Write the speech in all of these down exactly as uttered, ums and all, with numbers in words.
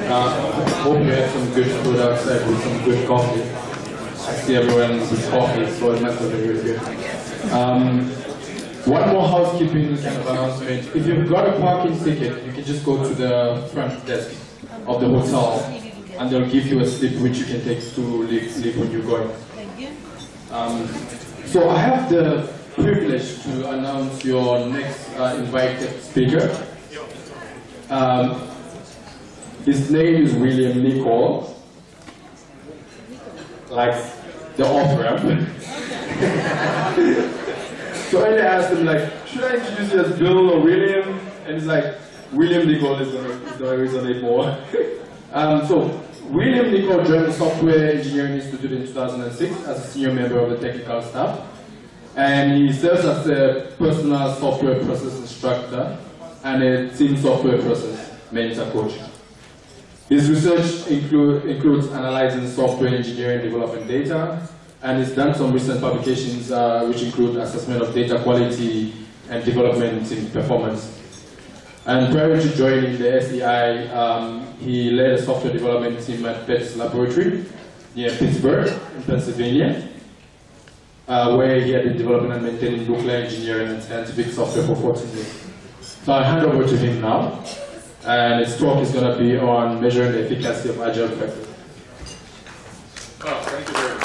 Uh, hope you had some good food outside with some good coffee. I see everyone with coffee, so it must have been really good. Um, one more housekeeping kind of announcement. If you've got a parking ticket, you can just go to the front desk of the hotel, and they'll give you a slip which you can take to leave, leave when you're going. Um, so I have the privilege to announce your next uh, invited speaker. Um, his name is William Nicol, like the off-ramp. So I asked him, like, should I introduce you as Bill or William? And he's like, William Nicol is the reason more. um, so William Nicol joined the Software Engineering Institute in two thousand six as a senior member of the technical staff. And he serves as a personal software process instructor and a team software process mentor coach. His research include, includes analyzing software engineering development data, and he's done some recent publications uh, which include assessment of data quality and development team performance. And prior to joining the S E I, um, he led a software development team at Pettis Laboratory near Pittsburgh in Pennsylvania, uh, where he had been developing and maintaining nuclear engineering and scientific software for fourteen years. So I'll hand over to him now, and his talk is going to be on measuring the efficacy of agile practice. Oh, thank you very much.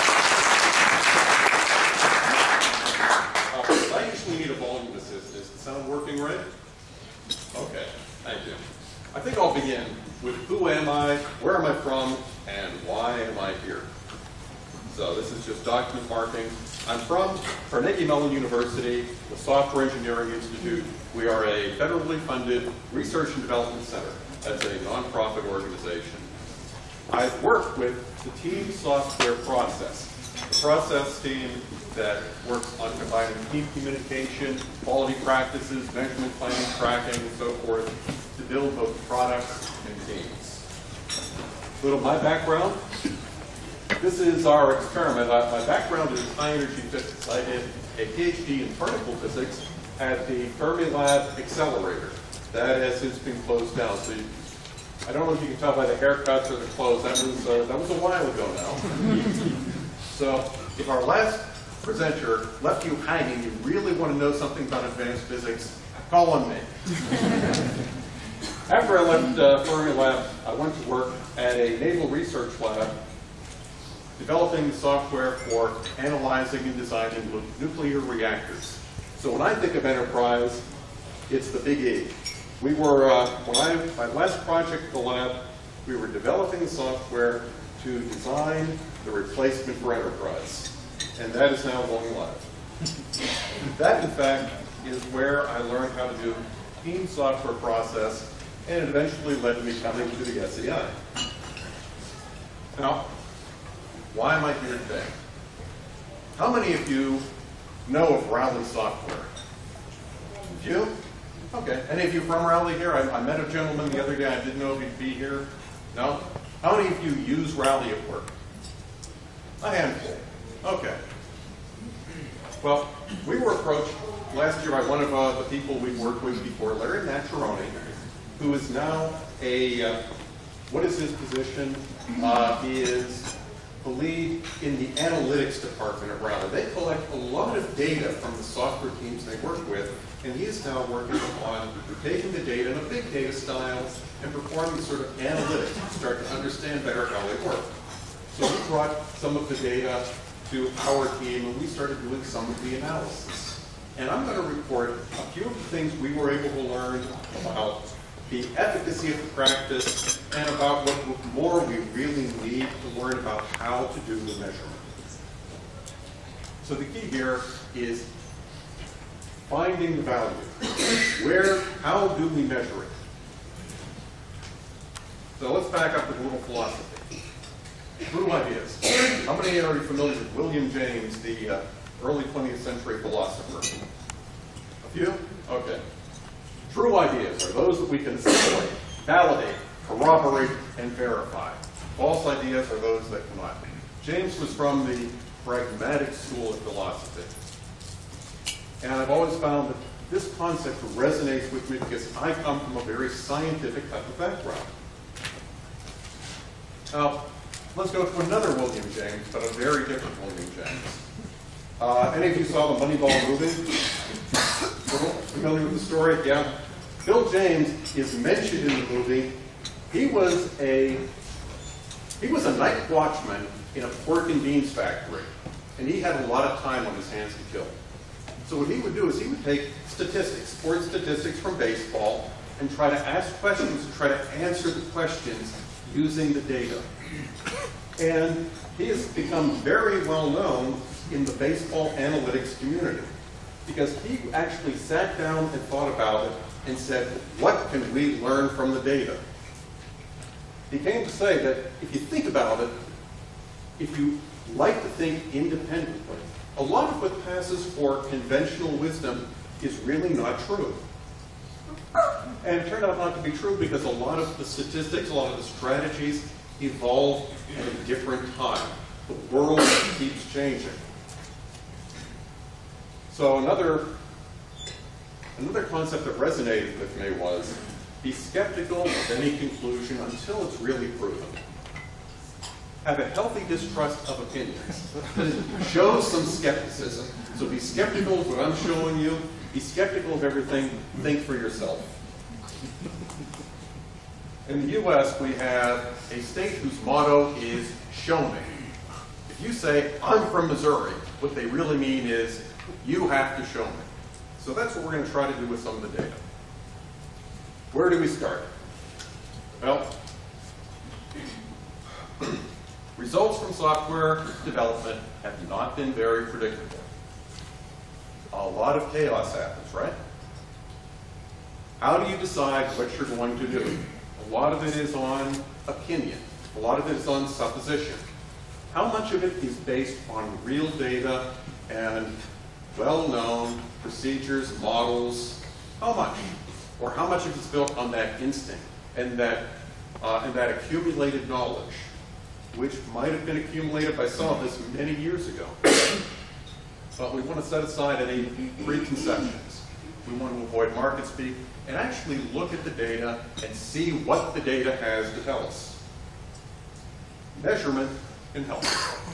Uh, I usually need a volume assist. Is the sound working right? Okay, thank you. I think I'll begin with who am I, where am I from, and why am I here? So this is just document marking. I'm from Carnegie Mellon University, the Software Engineering Institute. We are a federally funded research and development center. That's a nonprofit organization. I've worked with the team software process, the process team that works on combining team communication, quality practices, measurement, planning, tracking, and so forth, to build both products and teams. A little of my background. This is our experiment. I, my background is high energy physics. I did a PhD in particle physics at the Fermilab Accelerator. That has since been closed down. So you, I don't know if you can tell by the haircuts or the clothes. That was uh, that was a while ago now. So if our last presenter left you hanging, you really want to know something about advanced physics, call on me. After I left uh, Fermilab, I went to work at a naval research lab developing software for analyzing and designing nuclear reactors. So when I think of enterprise, it's the big E. We were, uh, when I, my last project at the lab, we were developing software to design the replacement for enterprise. And that is now going live. That, in fact, is where I learned how to do team software process, and it eventually led to me coming to the S E I. Now, why am I here today? How many of you know of Rally software? A few? Okay. Any of you from Rally here? I, I met a gentleman the other day. I didn't know if he'd be here. No? How many of you use Rally at work? A handful. Okay. Well, we were approached last year by one of uh, the people we've worked with before, Larry Maccheroni, who is now a, uh, what is his position? Uh, he is the lead in the analytics department at Rally. They collect a lot of data from the software teams they work with, and he is now working on taking the data in a big data style and performing sort of analytics to start to understand better how they work. So we brought some of the data to our team, and we started doing some of the analysis. And I'm going to report a few of the things we were able to learn about the efficacy of the practice, and about what more we really need to learn about how to do the measurement. So the key here is finding the value. Where, how do we measure it? So let's back up with a little philosophy. True ideas. How many are familiar with William James, the uh, early twentieth century philosopher? A few? Okay. True ideas are those that we can assimilate, validate, corroborate, and verify. False ideas are those that cannot. James was from the pragmatic school of philosophy. And I've always found that this concept resonates with me because I come from a very scientific type of background. Now, let's go to another William James, but a very different William James. Uh, any of you saw the Moneyball movie? Familiar with the story? Yeah. Bill James is mentioned in the movie. He was a he was a night watchman in a pork and beans factory, and he had a lot of time on his hands to kill. So what he would do is he would take statistics, sports statistics from baseball, and try to ask questions, and try to answer the questions using the data. And he has become very well known in the baseball analytics community because he actually sat down and thought about it and said, what can we learn from the data? He came to say that if you think about it, if you like to think independently, a lot of what passes for conventional wisdom is really not true. And it turned out not to be true because a lot of the statistics, a lot of the strategies evolve at a different time. The world keeps changing. So another, another concept that resonated with me was be skeptical of any conclusion until it's really proven. Have a healthy distrust of opinions. Show some skepticism. So be skeptical of what I'm showing you. Be skeptical of everything. Think for yourself. In the U S, we have a state whose motto is show me. If you say, I'm from Missouri, what they really mean is, you have to show me. So that's what we're going to try to do with some of the data. Where do we start? Well, results from software development have not been very predictable. A lot of chaos happens, right? How do you decide what you're going to do? A lot of it is on opinion. A lot of it is on supposition. How much of it is based on real data and well-known procedures, models? How much? Or how much of it is built on that instinct and that, uh, and that accumulated knowledge, which might have been accumulated by some of us many years ago. But we want to set aside any preconceptions. We want to avoid market speak and actually look at the data and see what the data has to tell us. Measurement can help.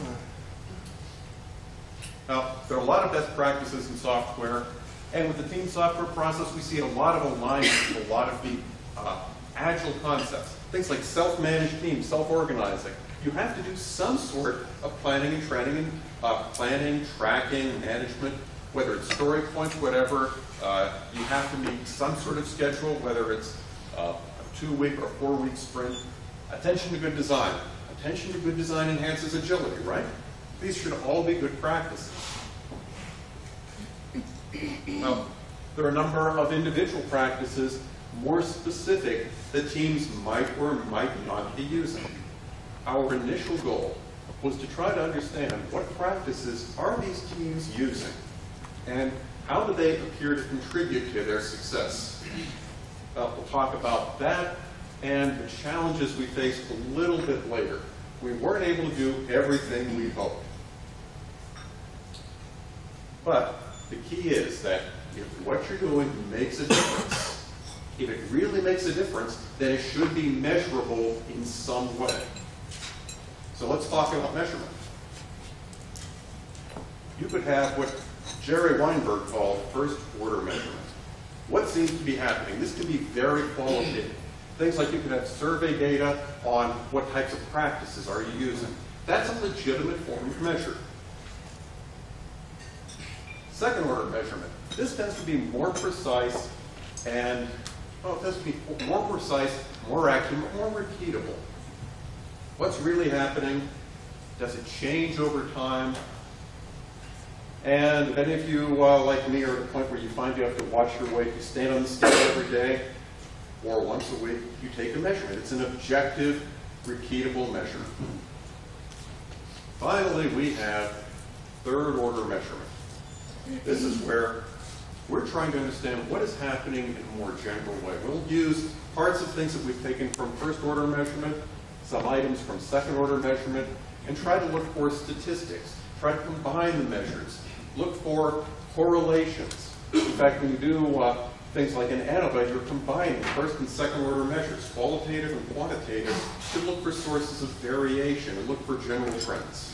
Now, there are a lot of best practices in software, and with the team software process, we see a lot of alignment with a lot of the uh, agile concepts. Things like self-managed teams, self-organizing. You have to do some sort of planning and training, and uh, planning, tracking, management, whether it's story points, whatever. Uh, you have to meet some sort of schedule, whether it's uh, a two-week or four-week sprint. Attention to good design. Attention to good design enhances agility, right? These should all be good practices. Now, there are a number of individual practices more specific that teams might or might not be using. Our initial goal was to try to understand what practices are these teams using and how do they appear to contribute to their success. Uh, we'll talk about that and the challenges we faced a little bit later. We weren't able to do everything we hoped. But the key is that if what you're doing makes a difference, if it really makes a difference, then it should be measurable in some way. So let's talk about measurement. You could have what Jerry Weinberg called first order measurement. What seems to be happening? This can be very qualitative. Things like you could have survey data on what types of practices are you using. That's a legitimate form of measure. Second order measurement. This tends to be more precise and, well, it tends to be more precise, more accurate, more repeatable. What's really happening? Does it change over time? And if any of you, uh, like me, are at a point where you find you have to watch your weight, you stand on the scale every day, or once a week, you take a measurement. It's an objective, repeatable measure. Finally, we have third order measurement. This is where we're trying to understand what is happening in a more general way. We'll use parts of things that we've taken from first order measurement, some items from second order measurement, and try to look for statistics. Try to combine the measures. Look for correlations. In fact, when you do uh, things like in Anabyte, you're combining first and second order measures, qualitative and quantitative, to look for sources of variation and look for general trends.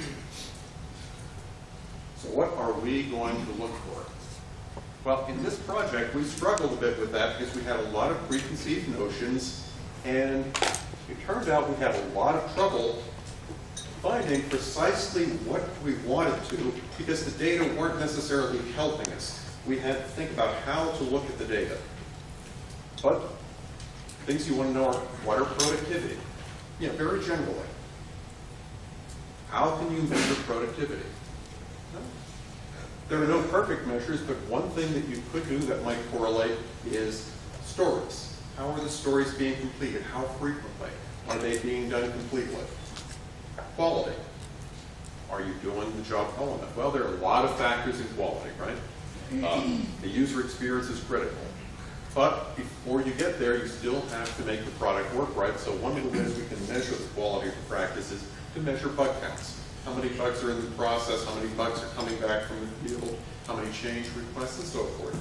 So what are we going to look for? Well, in this project, we struggled a bit with that because we had a lot of preconceived notions, and it turned out we had a lot of trouble finding precisely what we wanted to because the data weren't necessarily helping us. We had to think about how to look at the data. But things you want to know are, what are productivity? Yeah, very generally. How can you measure productivity? There are no perfect measures, but one thing that you could do that might correlate is stories. How are the stories being completed? How frequently are they being done completely? Quality. Are you doing the job well enough? Well, there are a lot of factors in quality, right? Um, the user experience is critical. But before you get there, you still have to make the product work right. So one of the ways we can measure the quality of the practice is to measure bug counts. How many bugs are in the process, how many bugs are coming back from the field, how many change requests, and so forth.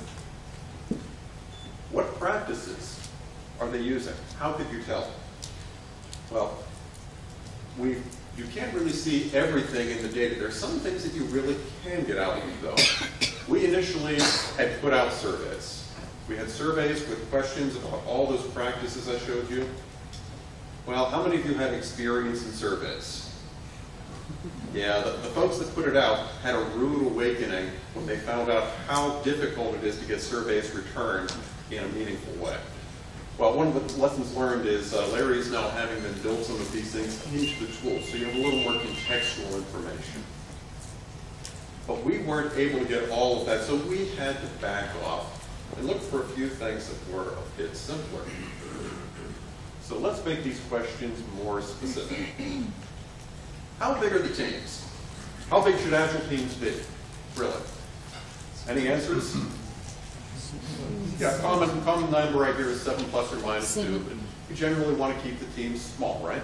What practices are they using? How could you tell? Well, we you can't really see everything in the data. There are some things that you really can get out of it, though. We initially had put out surveys. We had surveys with questions about all those practices I showed you. Well, how many of you had experience in surveys? Yeah, the, the folks that put it out had a rude awakening when they found out how difficult it is to get surveys returned in a meaningful way. Well, one of the lessons learned is uh, Larry is now having them build some of these things into the tool, so you have a little more contextual information. But we weren't able to get all of that, so we had to back off and look for a few things that were a bit simpler. So let's make these questions more specific. How big are the teams? How big should Agile teams be? Really? Any answers? Yeah, common, common number right here is seven plus or minus two. But you generally want to keep the teams small, right?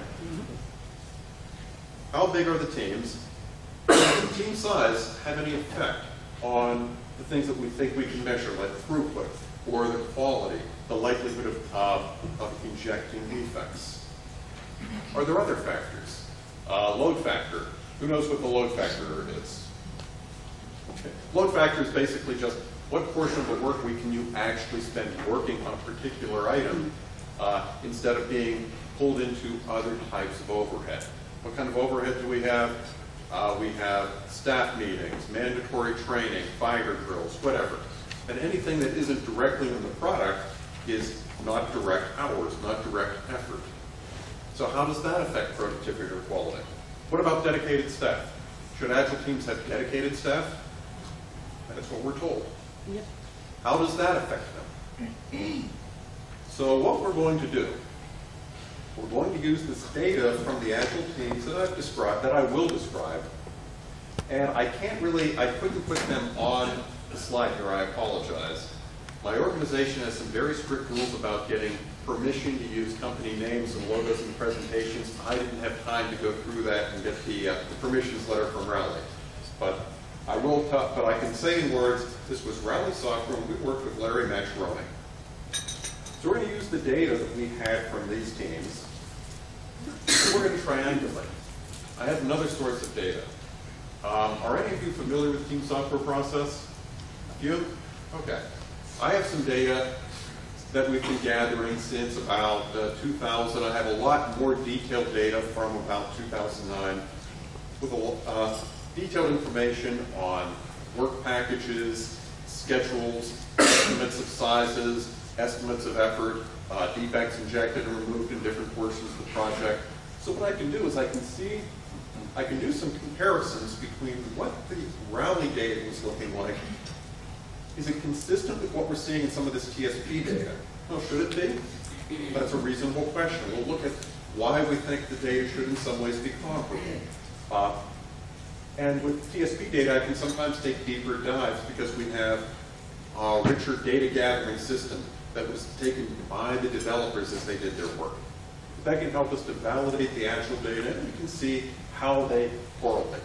How big are the teams? Does the team size have any effect on the things that we think we can measure, like throughput, or the quality, the likelihood of, uh, of injecting defects? Are there other factors? Uh, load factor. Who knows what the load factor is? Okay. Load factor is basically just what portion of the work week can you actually spend working on a particular item uh, instead of being pulled into other types of overhead. What kind of overhead do we have? Uh, we have staff meetings, mandatory training, fire drills, whatever. And anything that isn't directly in the product is not direct hours, not direct effort. So how does that affect productivity or quality? What about dedicated staff? Should Agile teams have dedicated staff? That's what we're told. Yep. How does that affect them? So what we're going to do, we're going to use this data from the Agile teams that I've described, that I will describe, and I can't really, I couldn't put them on the slide here, I apologize. My organization has some very strict rules about getting permission to use company names and logos in presentations. I didn't have time to go through that and get the, uh, the permissions letter from Rally. But I will talk, but I can say in words, this was Rally software, and we worked with Larry Maccheroni. So we're going to use the data that we had from these teams, and we're going to triangulate. I have another source of data. Um, are any of you familiar with Team Software Process? A few? Okay. I have some data that we've been gathering since about uh, two thousand. I have a lot more detailed data from about two thousand nine with a, uh, detailed information on work packages, schedules, estimates of sizes, estimates of effort, uh, defects injected and removed in different portions of the project. So what I can do is I can see, I can do some comparisons between what the Rally data was looking like. Is it consistent with what we're seeing in some of this T S P data? Well, should it be? That's a reasonable question. We'll look at why we think the data should in some ways be comparable. Uh, and with T S P data, I can sometimes take deeper dives because we have a richer data gathering system that was taken by the developers as they did their work. That can help us to validate the actual data, and we can see how they correlate.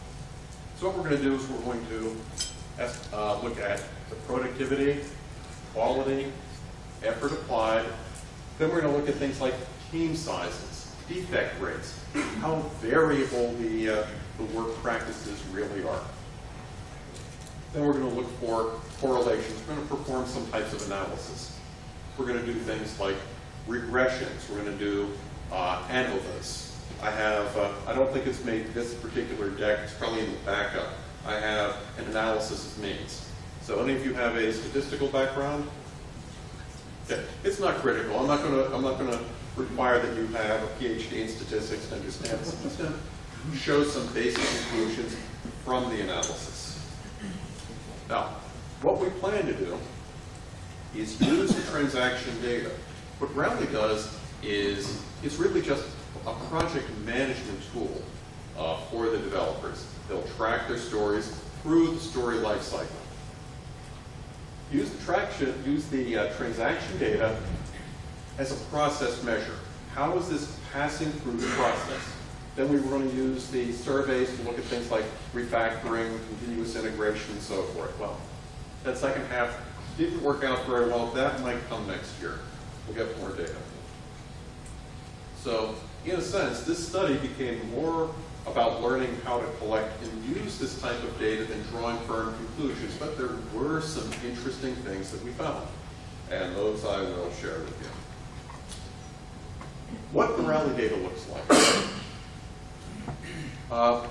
So what we're going to do is we're going to Uh, look at the productivity, quality, effort applied. Then we're going to look at things like team sizes, defect rates, how variable the, uh, the work practices really are. Then we're going to look for correlations. We're going to perform some types of analysis. We're going to do things like regressions. We're going to do uh, ANOVAs. I have, uh, I don't think it's made this particular deck, it's probably in the backup. I have an analysis of means. So any of you have a statistical background? Yeah, it's not critical. I'm not going to, I'm not going to require that you have a PhD in statistics to understand this. I'm just going to show some basic conclusions from the analysis. Now, what we plan to do is use the transaction data. What Rally does is, it's really just a project management tool uh, for the developers. They'll track their stories through the story life cycle. Use the traction, use the uh, transaction data as a process measure. How is this passing through the process? Then we were going to use the surveys to look at things like refactoring, continuous integration, and so forth. Well, that second half didn't work out very well. That might come next year. We'll get more data. So, in a sense, this study became more about learning how to collect and use this type of data than drawing firm conclusions, but there were some interesting things that we found, and those I will share with you. What the Rally data looks like. Uh,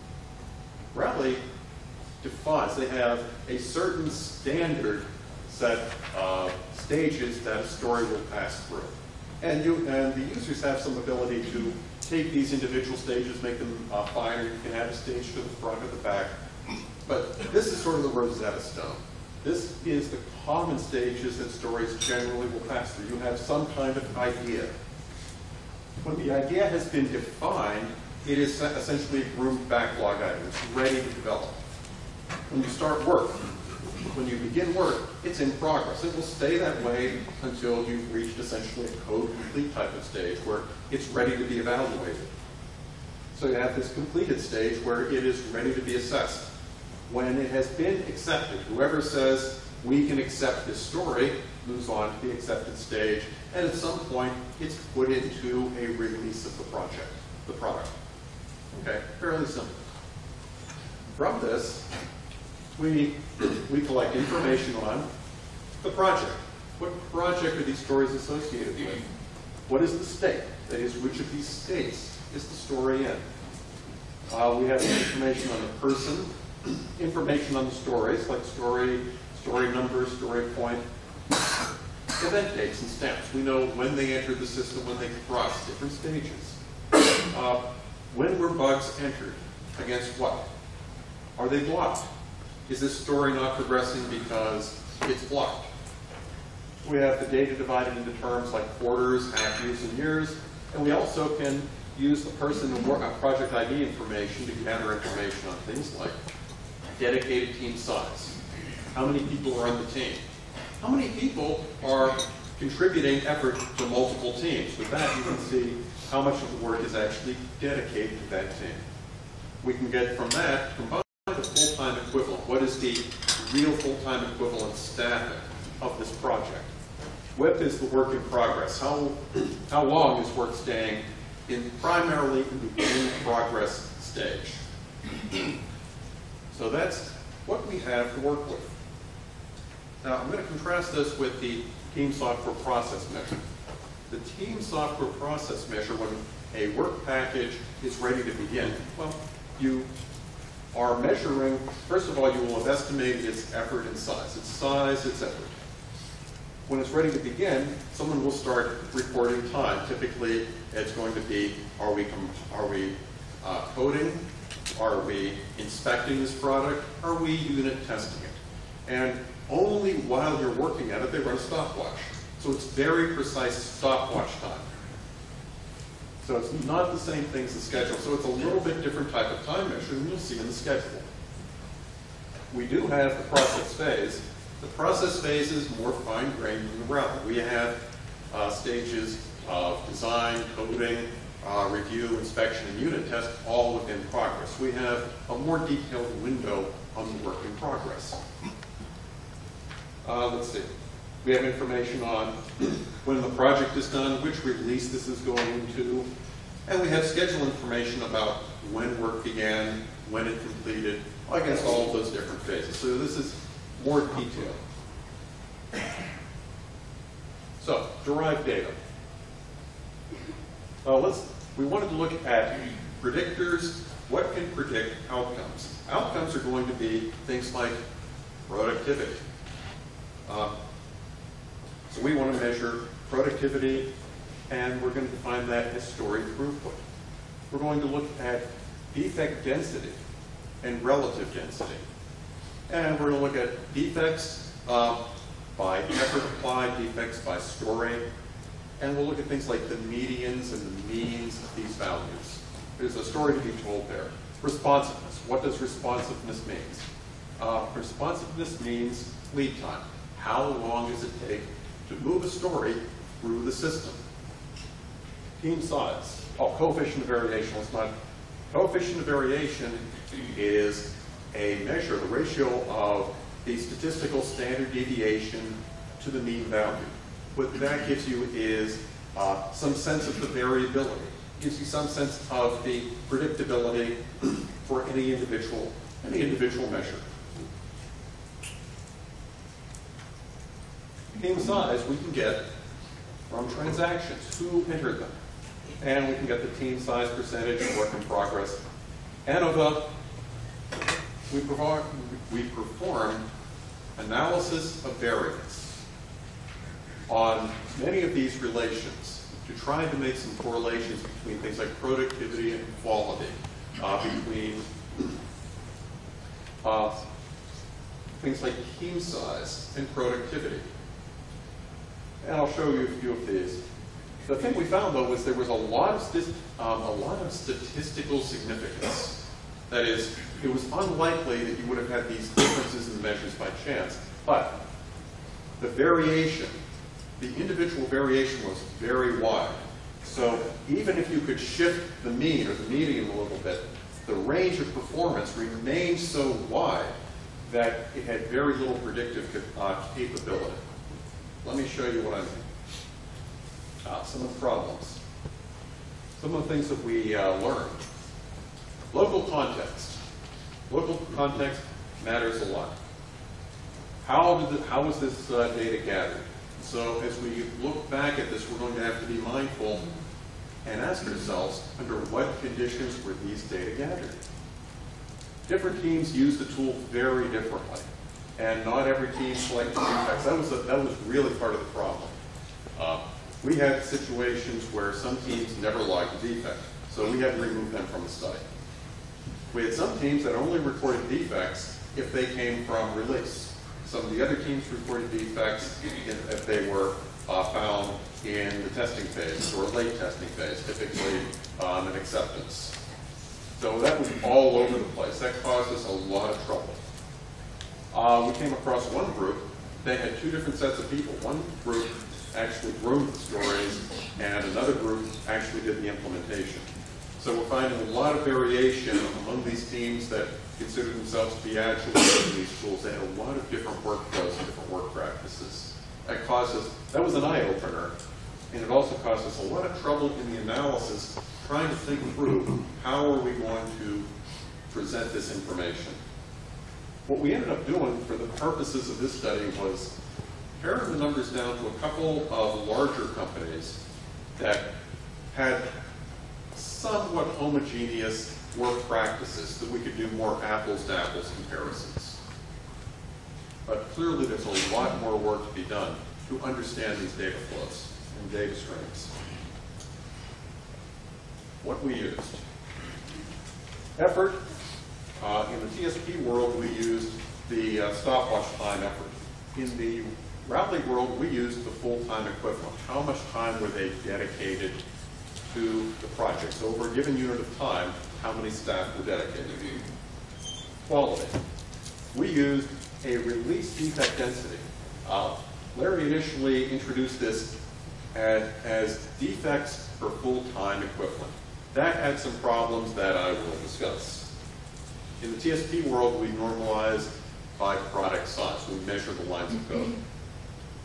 Rally defines, they have a certain standard set of stages that a story will pass through. And, you, and the users have some ability to take these individual stages, make them uh, finer. You can add a stage to the front or the back. But this is sort of the Rosetta Stone. This is the common stages that stories generally will pass through. You have some kind of idea. When the idea has been defined, it is essentially a groomed backlog item. It's ready to develop. When you start work, when you begin work, it's in progress. It will stay that way until you've reached essentially a code complete type of stage where it's ready to be evaluated. So you have this completed stage where it is ready to be assessed. When it has been accepted, whoever says, we can accept this story, moves on to the accepted stage, and at some point, it's put into a release of the project, the product. Okay, fairly simple. From this, we, we collect information on the project. What project are these stories associated with? What is the state? That is, which of these states is the story in? Uh, we have information on the person, information on the stories, like story, story number, story point, event dates and stamps. We know when they entered the system, when they crossed different stages. Uh, when were bugs entered? Against what? Are they blocked? Is this story not progressing because it's blocked? We have the data divided into terms like quarters, half years, and years, and we also can use the person and work on project I D information to gather information on things like dedicated team size. How many people are on the team? How many people are contributing effort to multiple teams? With that, you can see how much of the work is actually dedicated to that team. We can get from that, combine the full-time equivalent. What is the real full-time equivalent staffing of this project? W I P is the work in progress. How, how long is work staying in primarily in the in-progress stage? So that's what we have to work with. Now, I'm going to contrast this with the team software process measure. The team software process measure, when a work package is ready to begin, well, you are measuring, first of all, you will have estimated its effort and size, its size, its effort. When it's ready to begin, someone will start reporting time. Typically, it's going to be, are we, are we uh, coding? Are we inspecting this product? Are we unit testing it? And only while you're working at it, they run a stopwatch. So it's very precise stopwatch time. So it's not the same thing as the schedule. So it's a little bit different type of time measure than you'll see in the schedule. We do have the process phase. The process phase is more fine-grained than the Rally. We have uh, stages of design, coding, uh, review, inspection, and unit test all within progress. We have a more detailed window on the work in progress. Uh, let's see. We have information on when the project is done, which release this is going into, and we have schedule information about when work began, when it completed, I guess all of those different phases. So this is more detail. So, derived data. Uh, let's, we wanted to look at predictors. What can predict outcomes? Outcomes are going to be things like productivity. Uh, so we want to measure productivity, and we're going to define that as story throughput. We're going to look at defect density and relative density. And we're going to look at defects uh, by effort applied, defects by story, and we'll look at things like the medians and the means of these values. There's a story to be told there. Responsiveness. What does responsiveness mean? Uh, responsiveness means lead time. How long does it take to move a story through the system? Team size. Oh, coefficient of variation. Let's not. Coefficient of variation is a measure, the ratio of the statistical standard deviation to the mean value. What that gives you is uh, some sense of the variability. It gives you some sense of the predictability for any individual, any individual measure. Team size we can get from transactions, who entered them. And we can get the team size percentage, work in progress. ANOVA, we perform, we perform analysis of variance on many of these relations to try to make some correlations between things like productivity and quality, uh, between uh, things like team size and productivity. And I'll show you a few of these. The thing we found, though, was there was a lot of, um, a lot of statistical significance. That is, it was unlikely that you would have had these differences in the measures by chance, but the variation, the individual variation was very wide. So even if you could shift the mean or the median a little bit, the range of performance remained so wide that it had very little predictive uh, capability. Let me show you what I mean. Uh, some of the problems. Some of the things that we uh, learned. Local context. Local context matters a lot. How, did the, how was this uh, data gathered? So as we look back at this, we're going to have to be mindful and ask ourselves, under what conditions were these data gathered? Different teams use the tool very differently. And not every team selected defects. That was, a, that was really part of the problem. Uh, we had situations where some teams never logged a defect, so we had to remove them from the study. We had some teams that only recorded defects if they came from release. Some of the other teams reported defects if they were uh, found in the testing phase or late testing phase, typically um, an acceptance. So that was all over the place. That caused us a lot of trouble. Uh, we came across one group. They had two different sets of people. One group actually wrote the stories, and another group actually did the implementation. So we're finding a lot of variation among these teams that consider themselves to be agile using these tools. They had a lot of different workflows and different work practices. That caused us, that was an eye-opener, and it also caused us a lot of trouble in the analysis trying to think through how are we going to present this information. What we ended up doing for the purposes of this study was paring the numbers down to a couple of larger companies that had somewhat homogeneous work practices that we could do more apples-to-apples comparisons. But clearly there's a lot more work to be done to understand these data flows and data streams. What we used. Effort. Uh, in the T S P world, we used the uh, stopwatch time effort. In the Routely world, we used the full-time equivalent. How much time were they dedicated to the project? So over a given unit of time, how many staff were dedicated? Quality. We used a release defect density. Uh, Larry initially introduced this as, as defects per full-time equivalent. That had some problems that I will discuss. In the T S P world, we normalize by product size. We measure the lines of code.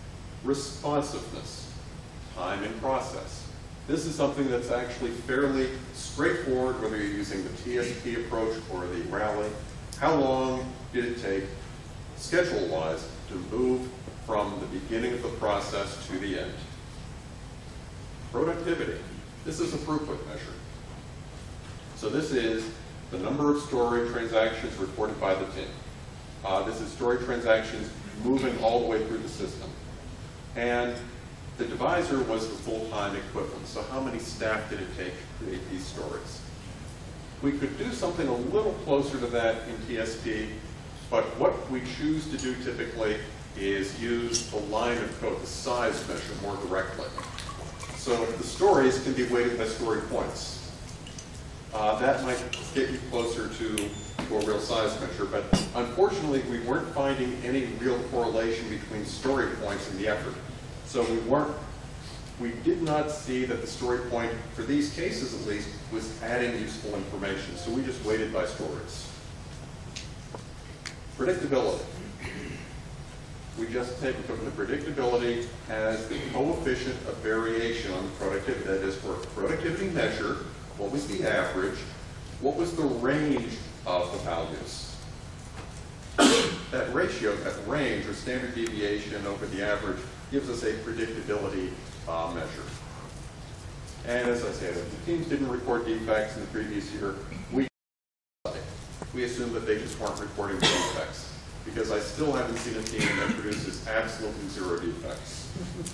responsiveness, time in process. This is something that's actually fairly straightforward, whether you're using the T S P approach or the rally. How long did it take, schedule-wise, to move from the beginning of the process to the end? Productivity. This is a throughput measure. So this is the number of story transactions reported by the team. Uh, this is story transactions moving all the way through the system. And the divisor was the full-time equivalent. So how many staff did it take to create these stories? We could do something a little closer to that in T S P, but what we choose to do typically is use the line of code, the size measure, more directly. So the stories can be weighted by story points. Uh, that might get you closer to, to a real size measure, but unfortunately we weren't finding any real correlation between story points and the effort. So we weren't, we did not see that the story point, for these cases at least, was adding useful information. So we just weighted by stories. Predictability. We just take the predictability as the coefficient of variation on the productivity. That is, for a productivity measure, what was the average? What was the range of the values? That ratio, that range, or standard deviation over the average, gives us a predictability uh, measure. And as I said, if the teams didn't report defects in the previous year, we we assume that they just weren't reporting the defects. Because I still haven't seen a team that produces absolutely zero defects.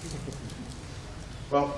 Well,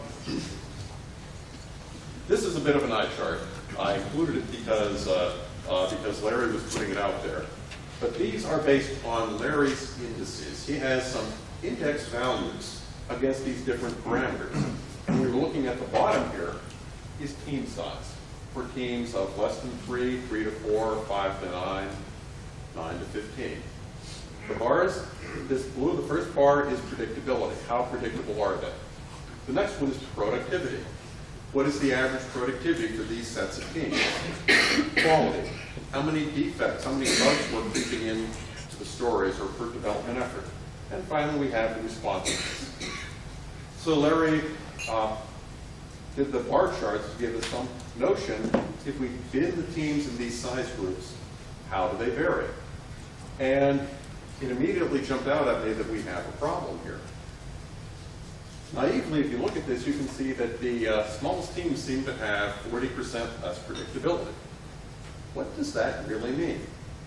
this is a bit of an eye chart. I included it because, uh, uh, because Larry was putting it out there. But these are based on Larry's indices. He has some index values against these different parameters. And we were looking at the bottom here is team size. For teams of less than three, three to four, five to nine, nine to fifteen. The bars, this blue, the first bar is predictability. How predictable are they? The next one is productivity. What is the average productivity for these sets of teams? Quality. How many defects, how many bugs were creeping in to the stories or per development effort? And finally, we have the responsiveness. So Larry uh, did the bar charts to give us some notion, if we bin the teams in these size groups, how do they vary? And it immediately jumped out at me that we have a problem here. Naively, if you look at this, you can see that the uh, smallest teams seem to have forty percent less predictability. What does that really mean?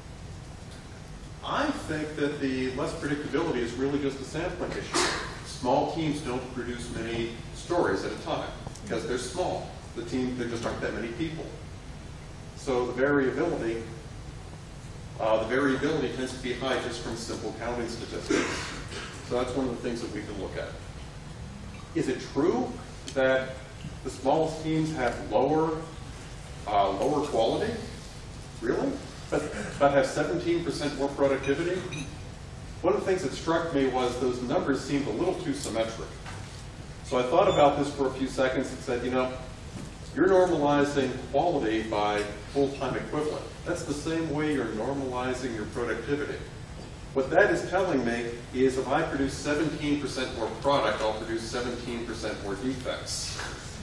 I think that the less predictability is really just a sampling issue. Small teams don't produce many stories at a time because they're small. The team, there just aren't that many people. So the variability Uh, the variability tends to be high just from simple counting statistics. So that's one of the things that we can look at. Is it true that the smallest teams have lower, uh, lower quality? Really? But, but have seventeen percent more productivity? One of the things that struck me was those numbers seemed a little too symmetric. So I thought about this for a few seconds and said, you know, you're normalizing quality by full-time equivalent. That's the same way you're normalizing your productivity. What that is telling me is if I produce seventeen percent more product, I'll produce seventeen percent more defects.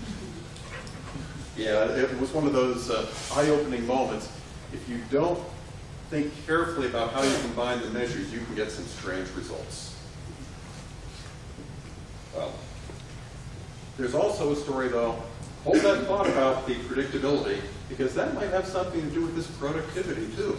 Yeah, it was one of those uh, eye-opening moments. If you don't think carefully about how you combine the measures, you can get some strange results. Well, there's also a story, though. Hold that thought about the predictability, because that might have something to do with this productivity, too.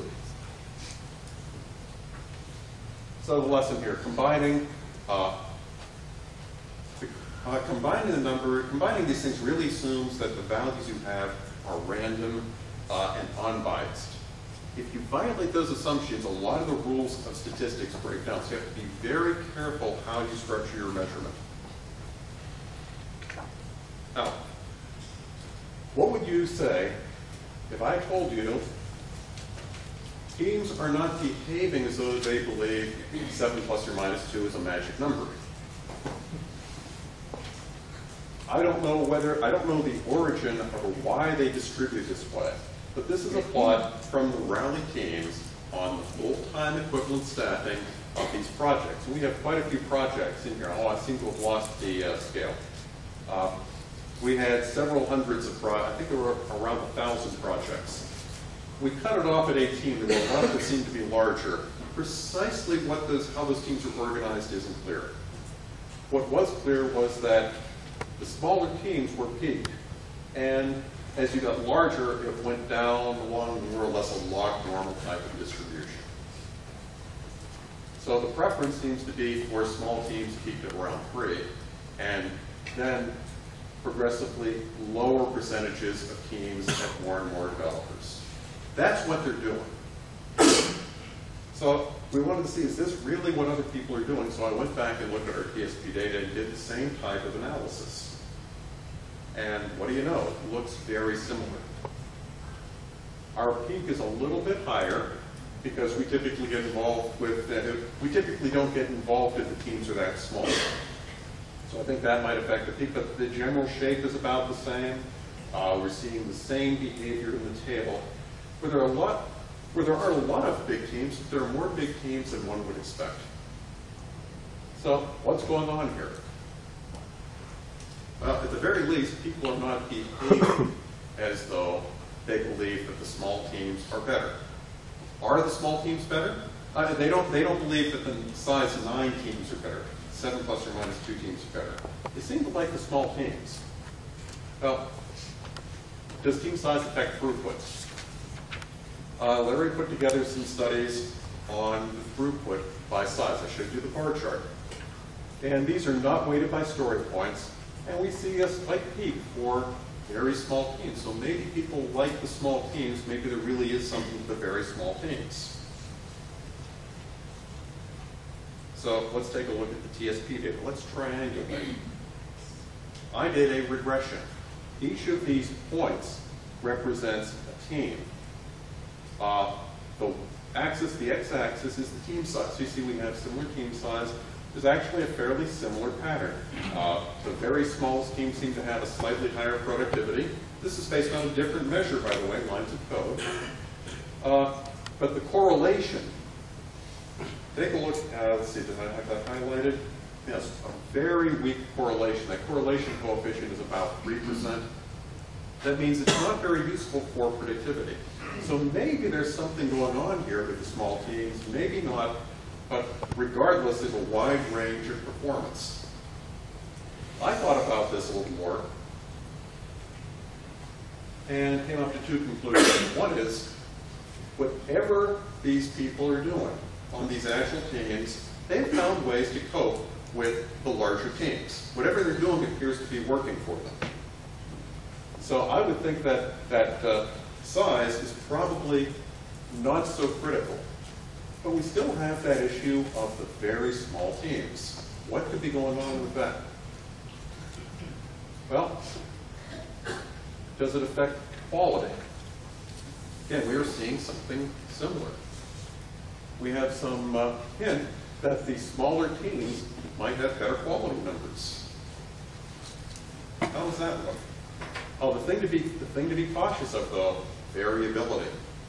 So the lesson here, combining, uh, the, uh, combining the number, combining these things really assumes that the values you have are random uh, and unbiased. If you violate those assumptions, a lot of the rules of statistics break down. So you have to be very careful how you structure your measurement. Now, what would you say if I told you teams are not behaving as though they believe seven plus or minus two is a magic number? I don't know whether, I don't know the origin of why they distribute this way, but this is a plot from the rally teams on the full-time equivalent staffing of these projects. And we have quite a few projects in here. Oh, I seem to have lost the uh, scale. Uh, we had several hundreds of projects. I think there were around a thousand projects. We cut it off at eighteen. There were a lot that seemed to be larger. Precisely what those, how those teams were organized isn't clear. What was clear was that the smaller teams were peaked, and as you got larger, it went down along more or less a log normal type of distribution. So the preference seems to be for small teams peaked at around three, and then progressively lower percentages of teams at more and more developers. That's what they're doing. So we wanted to see, is this really what other people are doing? So I went back and looked at our T S P data and did the same type of analysis. And what do you know? It looks very similar. Our peak is a little bit higher because we typically get involved with, uh, we typically don't get involved if the teams are that small. So I think that might affect the peak, but the general shape is about the same. Uh, we're seeing the same behavior in the table. Where there are a lot, where there are a lot of big teams, there are more big teams than one would expect. So what's going on here? Well, at the very least, people are not behaving as though they believe that the small teams are better. Are the small teams better? Uh, they don't. They don't believe that the size nine teams are better. Seven plus or minus two teams are better. They seem to like the small teams. Well, does team size affect throughput? Uh, Larry put together some studies on the throughput by size. I showed you the bar chart. And these are not weighted by story points. And we see a slight peak for very small teams. So maybe people like the small teams. Maybe there really is something to the very small teams. So let's take a look at the T S P data. Let's triangulate. I did a regression. Each of these points represents a team. Uh, the axis, the x-axis, is the team size. So you see we have similar team size. There's actually a fairly similar pattern. Uh, the very smallest teams seem to have a slightly higher productivity. This is based on a different measure, by the way, lines of code. Uh, but the correlation, take a look, uh, let's see, did I have that highlighted? Yes, a very weak correlation. That correlation coefficient is about three percent. That means it's not very useful for predictivity. So maybe there's something going on here with the small teams, maybe not, but regardless, there's a wide range of performance. I thought about this a little more and came up to two conclusions. One is, whatever these people are doing on these actual teams, they've found ways to cope with the larger teams. Whatever they're doing appears to be working for them. So I would think that, that uh, size is probably not so critical. But we still have that issue of the very small teams. What could be going on with that? Well, does it affect quality? Again, we are seeing something similar. We have some uh, hint that the smaller teams might have better quality numbers. How does that look? Oh, the thing to be the thing to be cautious of, though, variability.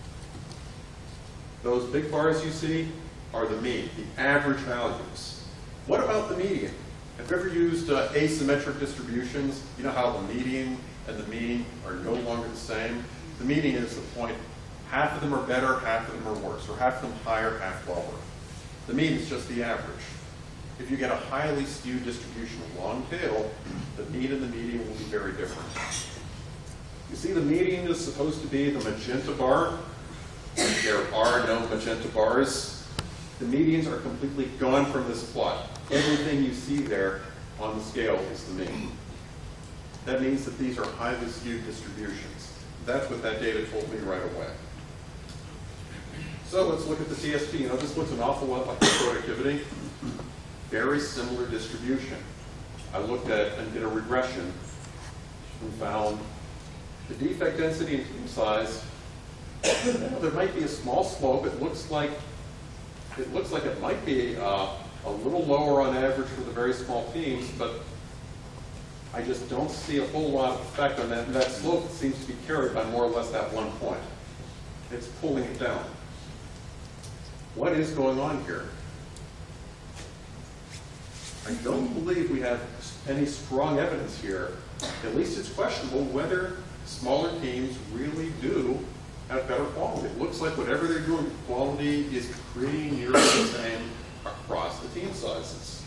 Those big bars you see are the mean, the average values. What about the median? Have you ever used uh, asymmetric distributions? You know how the median and the mean are no longer the same? The median is the point, half of them are better, half of them are worse, or half of them higher, half lower. The mean is just the average. If you get a highly skewed distribution of long tail, the mean and the median will be very different. You see, the median is supposed to be the magenta bar. There are no magenta bars. The medians are completely gone from this plot. Everything you see there on the scale is the mean. That means that these are highly skewed distributions. That's what that data told me right away. So let's look at the T S P. You know, this looks an awful lot like the productivity. Very similar distribution. I looked at and did a regression and found the defect density and team size. There might be a small slope. It looks like it looks like it might be uh, a little lower on average for the very small teams, but I just don't see a whole lot of effect on that. And that slope seems to be carried by more or less that one point. It's pulling it down. What is going on here? I don't believe we have any strong evidence here. At least it's questionable whether smaller teams really do have better quality. It looks like whatever they're doing, quality is pretty nearly the same across the team sizes.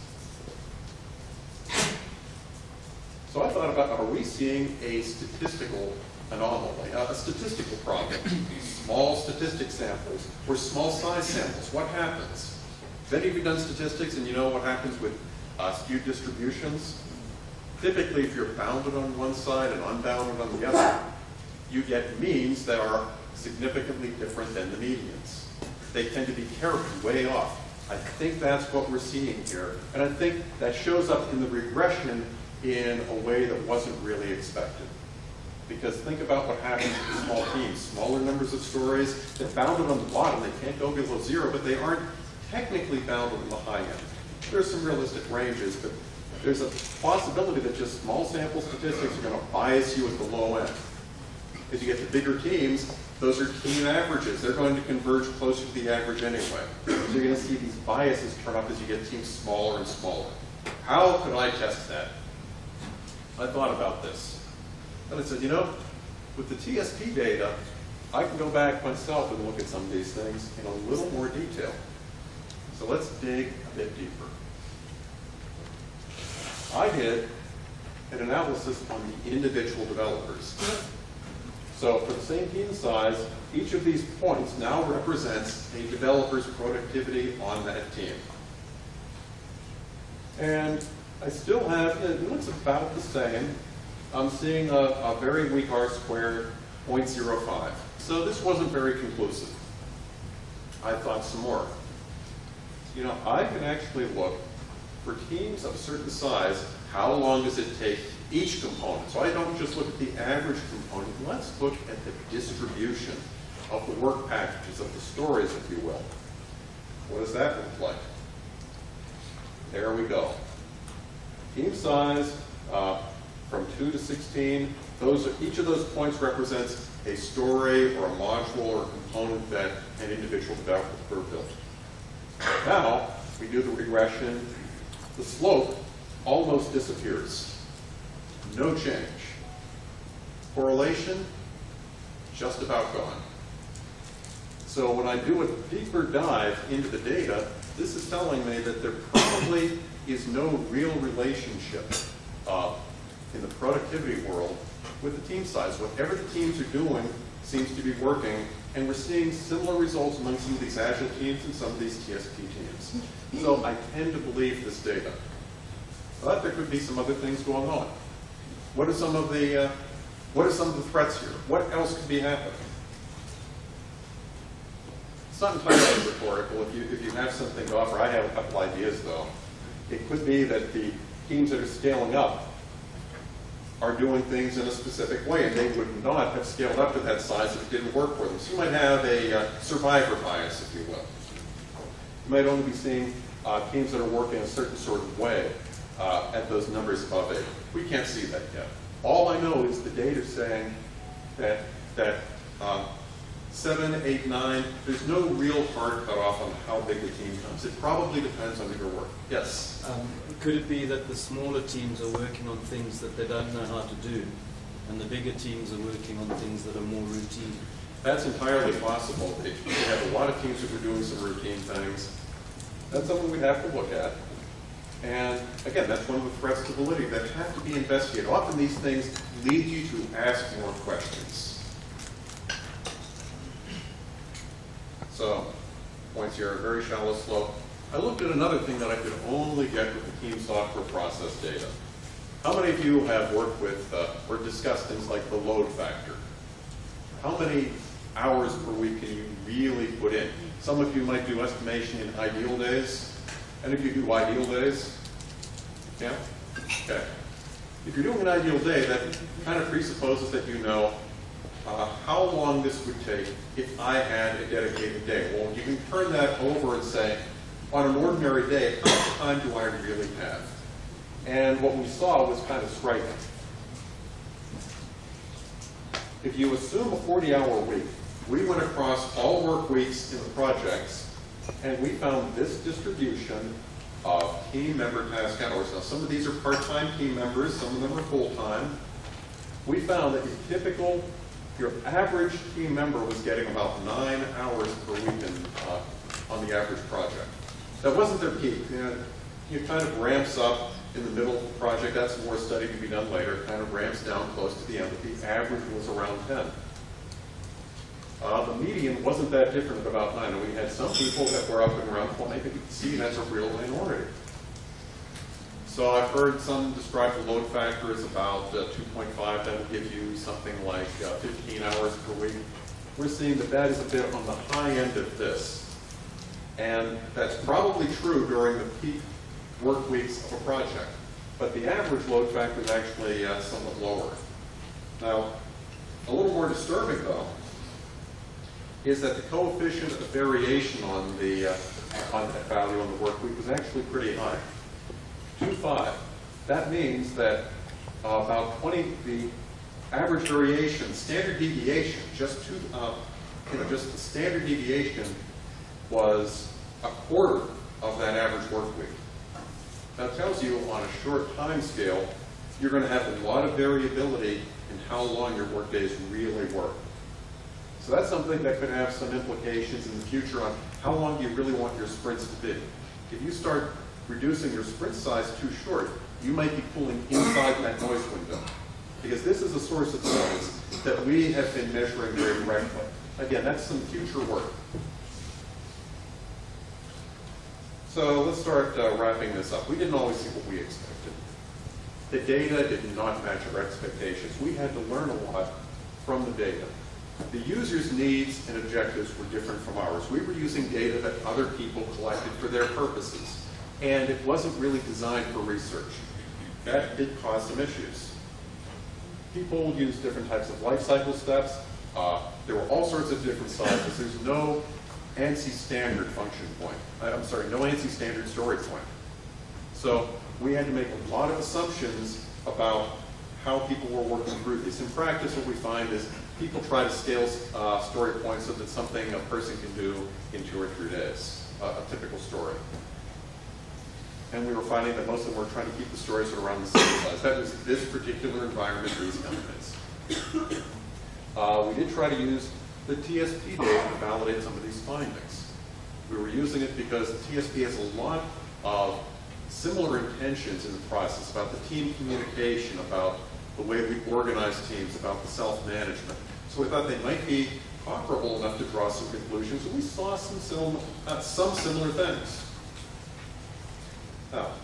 So I thought about, are we seeing a statistical anomaly, uh, a statistical problem? Small statistic samples or small size samples, what happens? Have any of you done statistics and you know what happens with uh, skewed distributions? Typically, if you're bounded on one side and unbounded on the other, you get means that are significantly different than the medians. They tend to be carried way off. I think that's what we're seeing here, and I think that shows up in the regression in a way that wasn't really expected. Because think about what happens with small teams. Smaller numbers of stories, they're bounded on the bottom, they can't go below zero, but they aren't technically bounded on the high end. There's some realistic ranges, but there's a possibility that just small sample statistics are going to bias you at the low end. As you get to bigger teams, those are team averages. They're going to converge closer to the average anyway. So you're going to see these biases turn up as you get teams smaller and smaller. How could I test that? I thought about this. And I said, you know, with the T S P data, I can go back myself and look at some of these things in a little more detail. So let's dig a bit deeper. I did an analysis on the individual developers. So for the same team size, each of these points now represents a developer's productivity on that team. And I still have, it looks about the same. I'm seeing a, a very weak R squared, zero point zero five. So this wasn't very conclusive. I thought some more. You know, I can actually look for teams of a certain size, how long does it take each component? So I don't just look at the average component, let's look at the distribution of the work packages, of the stories, if you will. What does that look like? There we go. Team size uh, from two to sixteen, those are, each of those points represents a story or a module or a component that an individual developer built. Now, we do the regression, the slope almost disappears. No change. Correlation, just about gone. So when I do a deeper dive into the data, this is telling me that there probably is no real relationship uh, in the productivity world with the team size. Whatever the teams are doing seems to be working, and we're seeing similar results among some of these Agile teams and some of these T S P teams. So I tend to believe this data. But there could be some other things going on. What are some of the, uh, what are some of the threats here? What else could be happening? It's not entirely rhetorical. If you, if you have something to offer, I have a couple ideas though. It could be that the teams that are scaling up are doing things in a specific way, and they would not have scaled up to that size if it didn't work for them. So you might have a uh, survivor bias, if you will. You might only be seeing uh, teams that are working a certain sort of way uh, at those numbers above eight. We can't see that yet. All I know is the data saying that, that um, seven, eight, nine, there's no real hard cutoff on how big the team comes. It probably depends on your work. Yes? Um, could it be that the smaller teams are working on things that they don't know how to do, and the bigger teams are working on things that are more routine? That's entirely possible. They have a lot of teams that are doing some routine things. That's something we'd have to look at. And again, that's one of the threats to validity that have to be investigated. Often these things lead you to ask more questions. So, points here are very shallow slope. I looked at another thing that I could only get with the team software process data. How many of you have worked with uh, or discussed things like the load factor? How many hours per week can you really put in? Some of you might do estimation in ideal days. Any of you do ideal days? Yeah? Okay. If you're doing an ideal day, that kind of presupposes that you know uh, how long this would take if I had a dedicated day. Well, you can turn that over and say, on an ordinary day, how much time do I really have? And what we saw was kind of striking. If you assume a forty hour week, we went across all work weeks in the projects, and we found this distribution of team member task hours. Now, some of these are part-time team members, some of them are full-time. We found that your typical, your average team member was getting about nine hours per week in, uh, on the average project. That wasn't their peak. You know, it kind of ramps up in the middle of the project. That's more study to be done later. It kind of ramps down close to the end, but the average was around ten. Uh, the median wasn't that different at about nine. And we had some people that were up and around twenty, but you can see that's a real minority. So I've heard some describe the load factor as about uh, two point five. That would give you something like uh, fifteen hours per week. We're seeing that that is a bit on the high end of this. And that's probably true during the peak work weeks of a project. But the average load factor is actually uh, somewhat lower. Now, a little more disturbing though, is that the coefficient of variation on the uh, on that value on the work week was actually pretty high. two point five. That means that uh, about twenty, the average variation, standard deviation, just two, uh, you know, just the standard deviation was a quarter of that average work week. That tells you on a short time scale, you're going to have a lot of variability in how long your work days really work. So that's something that could have some implications in the future on how long do you really want your sprints to be. If you start reducing your sprint size too short, you might be pulling inside that noise window. Because this is a source of noise that we have been measuring very directly. Again, that's some future work. So let's start uh, wrapping this up. We didn't always see what we expected. The data did not match our expectations. We had to learn a lot from the data. The user's needs and objectives were different from ours. We were using data that other people collected for their purposes, and it wasn't really designed for research. That did cause some issues. People use different types of life cycle steps. Uh, there were all sorts of different sizes. There's no ANSI standard function point. I'm sorry, no ANSI standard story point. So we had to make a lot of assumptions about how people were working through these. In practice, what we find is people try to scale uh, story points so that something a person can do in two or three days, uh, a typical story. And we were finding that most of them were trying to keep the stories around the same size. That was this particular environment, these companies. Uh, we did try to use the T S P data to validate some of these findings. We were using it because the T S P has a lot of similar intentions in the process about the team communication, about the way we organize teams, about the self-management. So we thought they might be comparable enough to draw some conclusions, and we saw some, sim uh, some similar things. Now,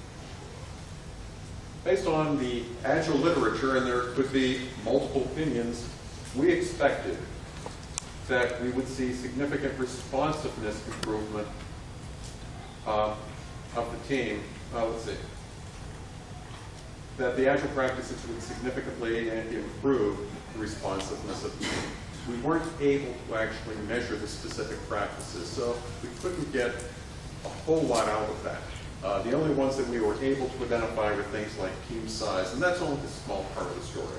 based on the Agile literature, and there could be multiple opinions, we expected that we would see significant responsiveness improvement uh, of the team. Uh, let's see. That the Agile practices would significantly improve the responsiveness of the team. We weren't able to actually measure the specific practices, so we couldn't get a whole lot out of that. Uh, the only ones that we were able to identify were things like team size, and that's only a small part of the story.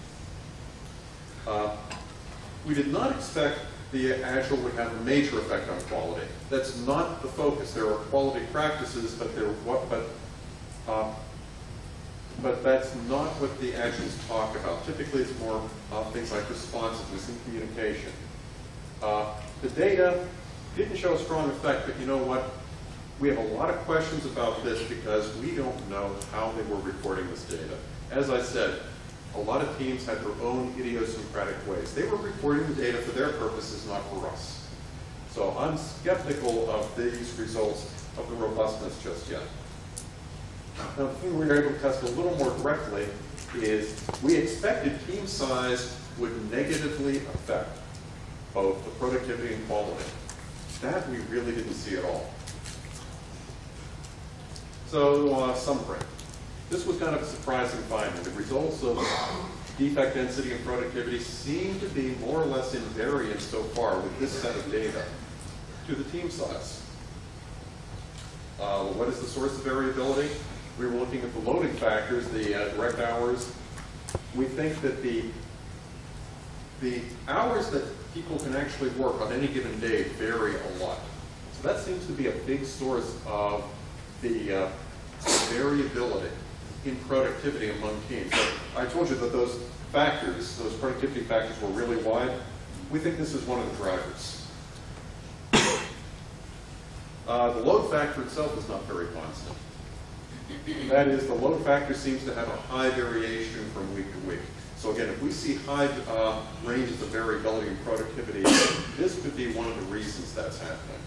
Uh, we did not expect the Agile would have a major effect on quality. That's not the focus. There are quality practices, but they're what, but uh, but that's not what the Agiles talk about. Typically, it's more uh, things like responsiveness and communication. Uh, the data didn't show a strong effect, but you know what? We have a lot of questions about this because we don't know how they were recording this data. As I said, a lot of teams had their own idiosyncratic ways. They were recording the data for their purposes, not for us. So I'm skeptical of these results of the robustness just yet. Now, the thing we were able to test a little more directly is we expected team size would negatively affect both the productivity and quality. That we really didn't see at all. So, uh, summary. This was kind of a surprising finding. The results of defect density and productivity seem to be more or less invariant so far with this set of data to the team size. Uh, what is the source of variability? We were looking at the loading factors, the uh, direct hours. We think that the, the hours that people can actually work on any given day vary a lot. So that seems to be a big source of the uh, variability in productivity among teams. So I told you that those factors, those productivity factors were really wide. We think this is one of the drivers. Uh, the load factor itself is not very constant. That is, the load factor seems to have a high variation from week to week. So again, if we see high uh, ranges of variability in productivity, this could be one of the reasons that's happening.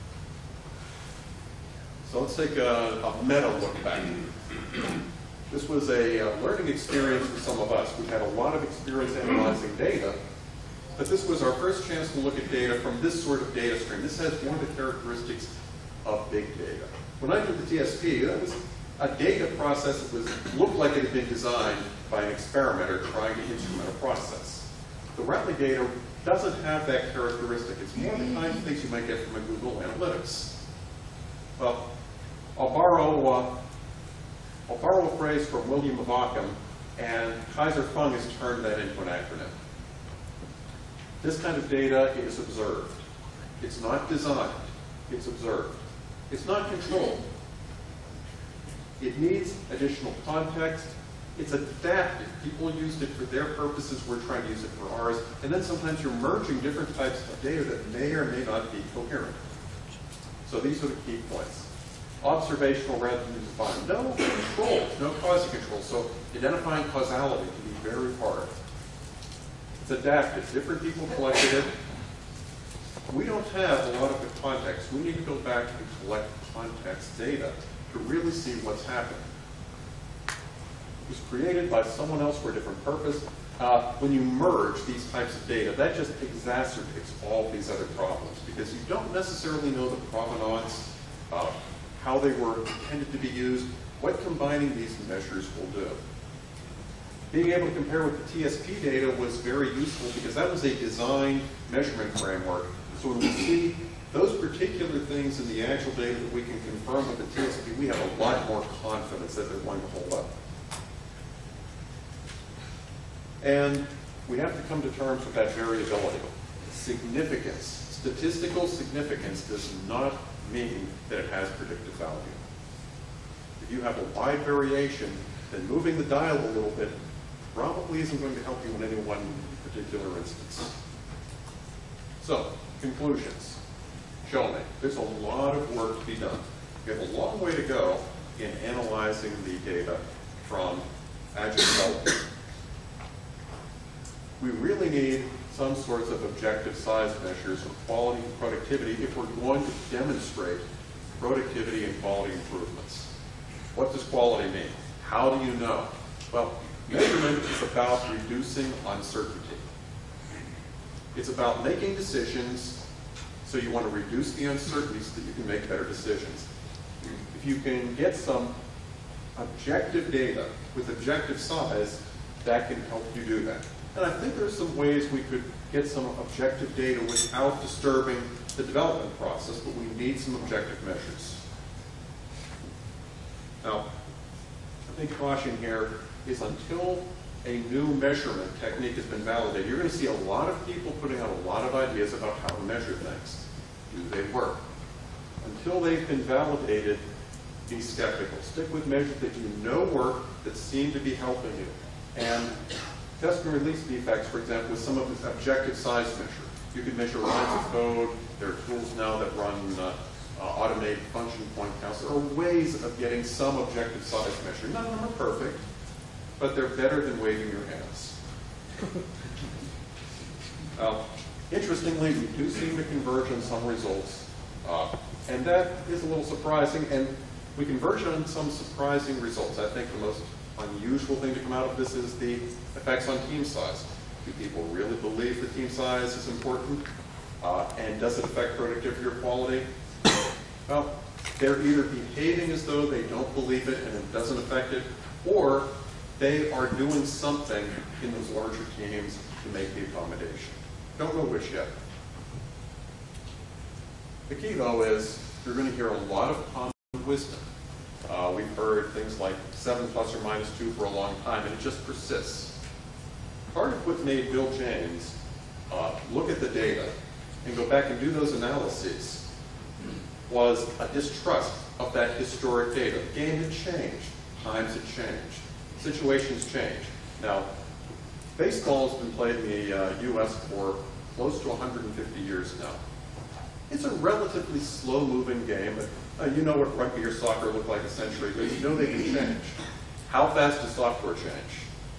So let's take a, a meta look back. This was a uh, learning experience for some of us. We've had a lot of experience analyzing data, but this was our first chance to look at data from this sort of data stream. This has one of the characteristics of big data. When I did the T S P, that was a data process that was, looked like it had been designed by an experimenter trying to instrument a process. The Rattly data doesn't have that characteristic. It's more the kind of things you might get from a Google Analytics. Well, I'll borrow, uh, I'll borrow a phrase from William of Ockham, and Kaiser Fung has turned that into an acronym. This kind of data is observed. It's not designed. It's observed. It's not controlled. It needs additional context. It's adapted. People used it for their purposes. We're trying to use it for ours. And then sometimes you're merging different types of data that may or may not be coherent. So these are the key points. Observational rather than defined. No control, no quasi control. So identifying causality can be very hard. It's adapted. Different people collected it. We don't have a lot of the context. We need to go back and collect context data to really see what's happening. It was created by someone else for a different purpose. Uh, when you merge these types of data, that just exacerbates all these other problems because you don't necessarily know the provenance, uh, how they were intended to be used, what combining these measures will do. Being able to compare with the T S P data was very useful because that was a design measurement framework. So when we see those particular things in the actual data that we can confirm with the T S P, we have a lot more confidence that they're going to hold up. And we have to come to terms with that variability. Significance, statistical significance does not mean that it has predictive value. If you have a wide variation, then moving the dial a little bit probably isn't going to help you in any one particular instance. So, conclusions. Show me. There's a lot of work to be done. We have a long way to go in analyzing the data from Agile development. We really need some sorts of objective size measures of quality and productivity if we're going to demonstrate productivity and quality improvements. What does quality mean? How do you know? Well, measurement is about reducing uncertainty. It's about making decisions, so you want to reduce the uncertainty so that you can make better decisions. If you can get some objective data with objective size, that can help you do that. And I think there's some ways we could get some objective data without disturbing the development process, but we need some objective measures. Now, I think caution here is until a new measurement technique has been validated, you're going to see a lot of people putting out a lot of ideas about how to measure things. Do they work? Until they've been validated, be skeptical. Stick with measures that you know work, that seem to be helping you. And test and release defects, for example, with some of this objective size measure. You can measure lines of code. There are tools now that run uh, uh, automated function point counts. There are ways of getting some objective size measure. None of them are perfect, but they're better than waving your hands. uh, interestingly, we do seem to converge on some results, uh, and that is a little surprising, and we converge on some surprising results. I think the most unusual thing to come out of this is the effects on team size. Do people really believe that team size is important? Uh, and does it affect productivity or quality? Well, they're either behaving as though they don't believe it and it doesn't affect it, or they are doing something in those larger teams to make the accommodation. Don't know which yet. The key, though, is you're going to hear a lot of common wisdom. Uh, we've heard things like seven plus or minus two for a long time, and it just persists. Part of what made Bill James uh, look at the data and go back and do those analyses was a distrust of that historic data. The game had changed. Times had changed. Situations changed. Now, baseball has been played in the uh, U S for close to one hundred fifty years now. It's a relatively slow-moving game. Uh, you know what rugby or soccer looked like a century ago. You know they can change. How fast does software change?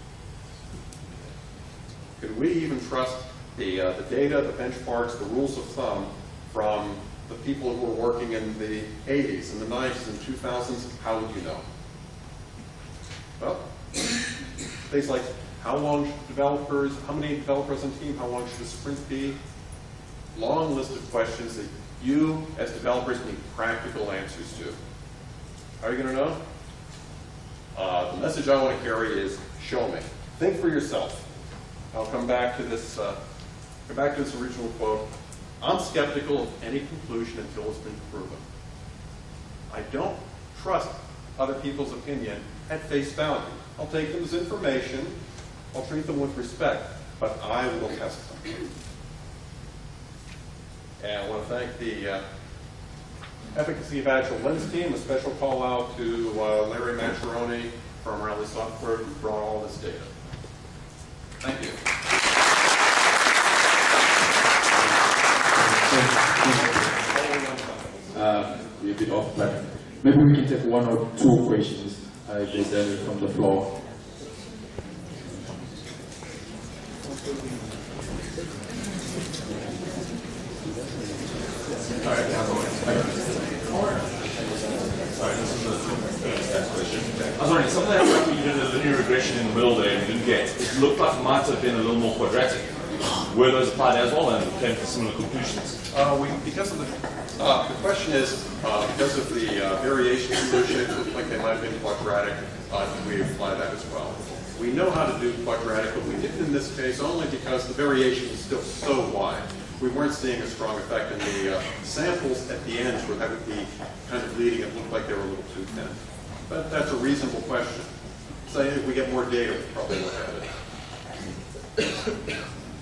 Can we even trust the, uh, the data, the benchmarks, the rules of thumb from the people who were working in the eighties and the nineties and two thousands? How would you know? Well, things like how long should developers, how many developers on team, how long should a sprint be? Long list of questions that you, as developers, need practical answers to. How are you going to know? Uh, the message I want to carry is, show me. Think for yourself. I'll come back to this, uh, come back to this original quote. I'm skeptical of any conclusion until it's been proven. I don't trust other people's opinion at face value. I'll take them as information. I'll treat them with respect, but I will test them. And I want to thank the uh, Efficacy of Agile Lens team. A special call out to uh, Larry Maccheroni from Rally Software who brought all this data. Thank you. Uh, we're a bit off, but maybe we can take one or two questions uh, if there's any from the floor. All right, Sorry, this is the next question. I was wondering, something like you did a linear regression in the middle there and you didn't get, it looked like it might have been a little more quadratic. Were those applied as well and came to similar conclusions? Uh, we, because of the, uh, the question is, uh, because of the uh, variation associated, it looked like they might have been quadratic, uh, we apply that as well. We know how to do quadratic, but we didn't in this case only because the variation is still so wide. We weren't seeing a strong effect, and the uh, samples at the ends were having the kind of leading, it looked like they were a little too thin. But that's a reasonable question. So if we get more data, we'll probably look at it.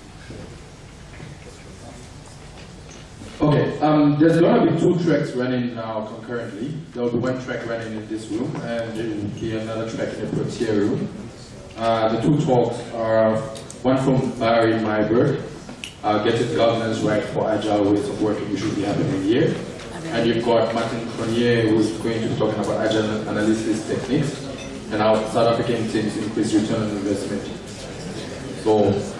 Okay, um, there's going to be two tracks running now concurrently. There will be one track running in this room, and there will be another track in the Frontier room. Uh, the two talks are one from Barry Myberg, uh, Getting Governance Right for Agile Ways of Working, which will be happening here. And you've got Martin Fournier, who's going to be talking about Agile analysis techniques and how South African teams increase return on investment. So